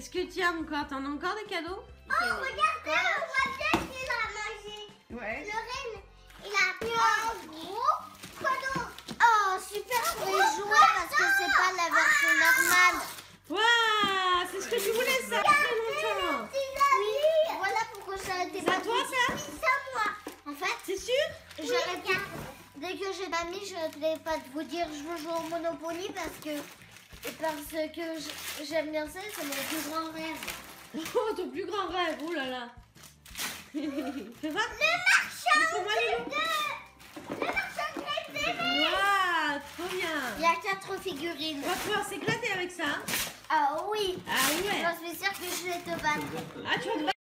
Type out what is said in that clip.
Qu'est-ce que tu as encore? T'en as encore des cadeaux? Oh, regardez, on voit bien qu'il a mangé. Ouais. Le reine, il a pris un gros cadeau. Oh, super pour les jouets parce que c'est pas la version normale. Waouh, c'est ce que je voulais ça très longtemps. Oui, voilà pourquoi ça a été C'est à toi ça? Oui, c'est à moi. En fait, C'est sûr? j'aurais bien. Dès que j'ai pas mis, je ne vais pas vous dire je veux jouer au Monopoly parce que j'aime bien ça, c'est mon plus grand rêve. Oh, ton plus grand rêve, oh là là. Fais voir. Le marchand Montre-moi, Lilou. Le marchand de grès. Waouh, trop bien. Il y a 4 figurines. On va pouvoir s'éclater avec ça. Ah oui. Ah ouais. J'en suis sûre que je vais te battre. Ah, tu vas te